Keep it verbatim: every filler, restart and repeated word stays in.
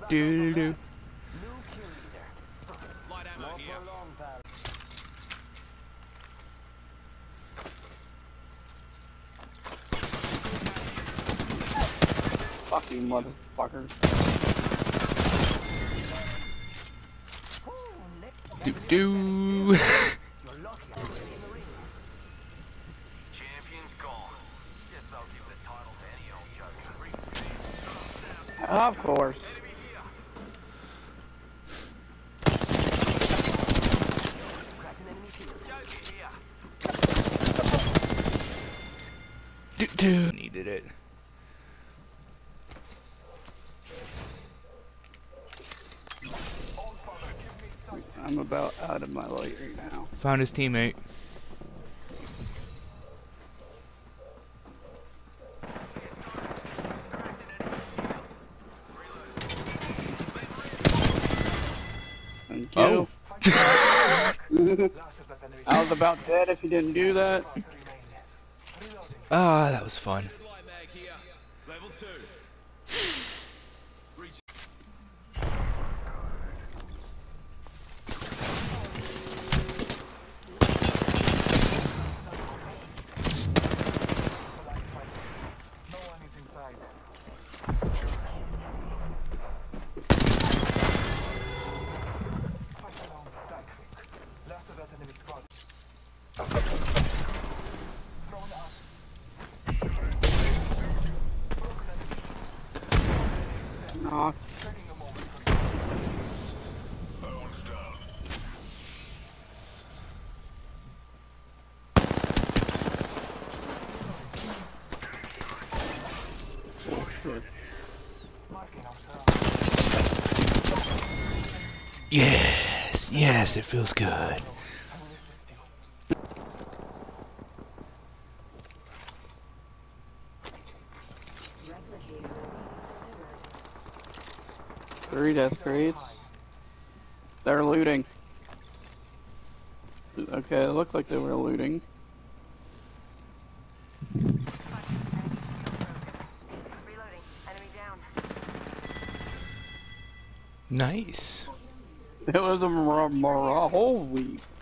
do do. Light ammo here. Fucking motherfucker. Do do. Champion's gone. Guess they'll give the title to any old joker. Of course. Do do. Needed it. I'm about out of my light right now. Found his teammate. Thank Oh. you. I was about dead if you didn't do that. Ah, that was fun. Light mag here. Level two. Reach. No one is inside. Fight along, die quick. Last of that enemy squad. Thrown up. Nah. Taking a moment. Oh, shit. Marking ourselves. Yes, yes, it feels good. I will assist you. Three death crates. They're looting. Okay, it looked like they were looting. Reloading. Enemy down. Nice. It was a mar- mar- holy